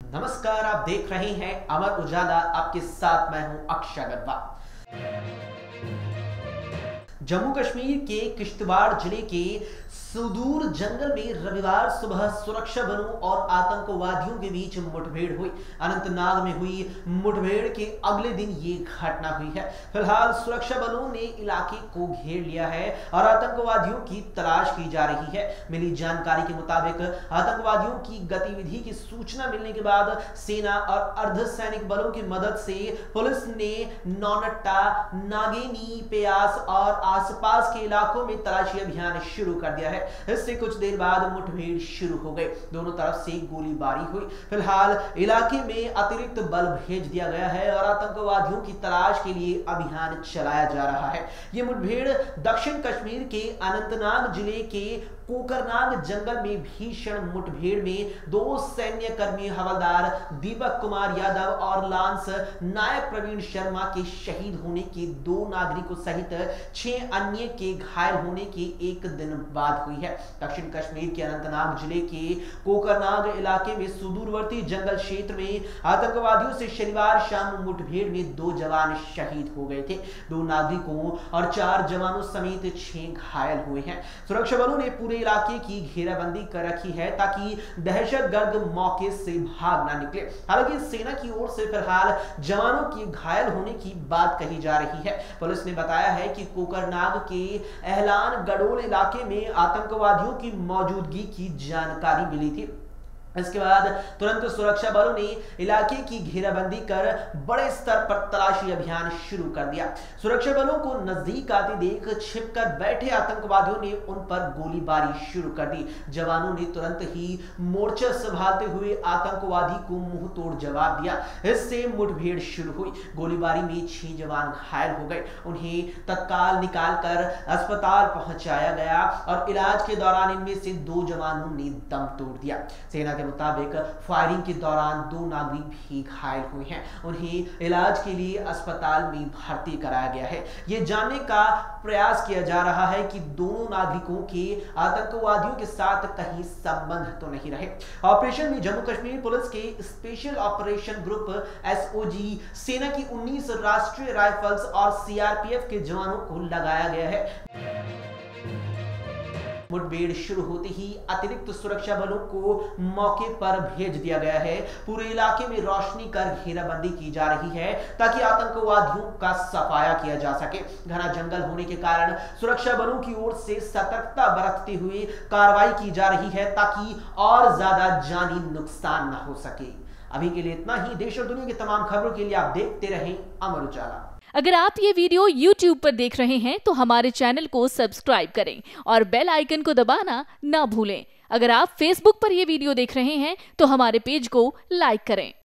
नमस्कार, आप देख रहे हैं अमर उजाला। आपके साथ मैं हूं अक्षय अग्रवाल। जम्मू कश्मीर के किश्तवाड़ जिले के सुदूर जंगल में रविवार सुबह सुरक्षा बलों और आतंकवादियों के बीच मुठभेड़ हुई। अनंतनाग में हुई मुठभेड़ के अगले दिन ये घटना हुई है। फिलहाल सुरक्षा बलों ने इलाके को घेर लिया है और आतंकवादियों की तलाश की जा रही है। मिली जानकारी के मुताबिक आतंकवादियों की गतिविधि की सूचना मिलने के बाद सेना और अर्धसैनिक बलों की मदद से पुलिस ने नौनट्टा, नागेनी, प्यास और आसपास के इलाकों में तलाशी अभियान शुरू कर दिया है। इससे कुछ देर बाद मुठभेड़ शुरू हो गई। दोनों तरफ से गोलीबारी हुई। फिलहाल इलाके में अतिरिक्त बल भेज दिया गया है और आतंकवादियों की तलाश के लिए अभियान चलाया जा रहा है। यह मुठभेड़ दक्षिण कश्मीर के अनंतनाग जिले के कोकरनाग जंगल में भीषण मुठभेड़ में दो सैन्य कर्मी हवलदार दीपक कुमार यादव और लांस नायक प्रवीण शर्मा के शहीद होने के, 2 नागरिकों सहित 6 अन्य के घायल होने के एक दिन बाद हुई है। दक्षिण कश्मीर के अनंतनाग जिले के कोकरनाग इलाके में सुदूरवर्ती जंगल क्षेत्र में आतंकवादियों से शनिवार शाम मुठभेड़ में 2 जवान शहीद हो गए थे। 2 नागरिकों और 4 जवानों समेत 6 घायल हुए हैं। सुरक्षा बलों ने पूरे इलाके की घेराबंदी कर रखी है ताकि दहशतगर्द मौके से भाग ना निकले। हालांकि सेना की ओर से फिलहाल जवानों के घायल होने की बात कही जा रही है। पुलिस ने बताया है कि कोकरनाग के एहलान गडोल इलाके में आतंकवादियों की मौजूदगी की जानकारी मिली थी। इसके बाद तुरंत सुरक्षा बलों ने इलाके की घेराबंदी कर बड़े स्तर पर तलाशी अभियान शुरू कर दिया। सुरक्षा बलों को नजदीक आते देख छिपकर बैठे आतंकवादियों ने उन पर गोलीबारी शुरू कर दी। जवानों ने तुरंत ही मोर्चा संभालते हुए आतंकवादी को मुंह तोड़ जवाब दिया। इससे मुठभेड़ शुरू हुई। गोलीबारी में 6 जवान घायल हो गए। उन्हें तत्काल निकालकर अस्पताल पहुंचाया गया और इलाज के दौरान इनमें से 2 जवानों ने दम तोड़ दिया। सेना के मुताबिक फायरिंग के दौरान 2 नागरिक भी घायल हुए हैं। उन्हें इलाज के लिए अस्पताल में भर्ती कराया गया है। यह जानने का प्रयास किया जा रहा है कि दोनों नागरिकों के आतंकवादियों के साथ कहीं संबंध तो नहीं रहे। ऑपरेशन में जम्मू कश्मीर पुलिस के स्पेशल ऑपरेशन ग्रुप एसओजी, सेना की 19 राष्ट्रीय राइफल्स और सीआरपीएफ के जवानों को लगाया गया है। मुठभेड़ शुरू होते ही अतिरिक्त सुरक्षा बलों को मौके पर भेज दिया गया है। पूरे इलाके में रोशनी कर घेराबंदी की जा रही है ताकि आतंकवादियों का सफाया किया जा सके। घना जंगल होने के कारण सुरक्षा बलों की ओर से सतर्कता बरतते हुए कार्रवाई की जा रही है ताकि और ज्यादा जानी नुकसान न हो सके। अभी के लिए इतना ही। देश और दुनिया की तमाम खबरों के लिए आप देखते रहें अमर उजाला। अगर आप ये वीडियो YouTube पर देख रहे हैं तो हमारे चैनल को सब्सक्राइब करें और बेल आइकन को दबाना ना भूलें। अगर आप Facebook पर ये वीडियो देख रहे हैं तो हमारे पेज को लाइक करें।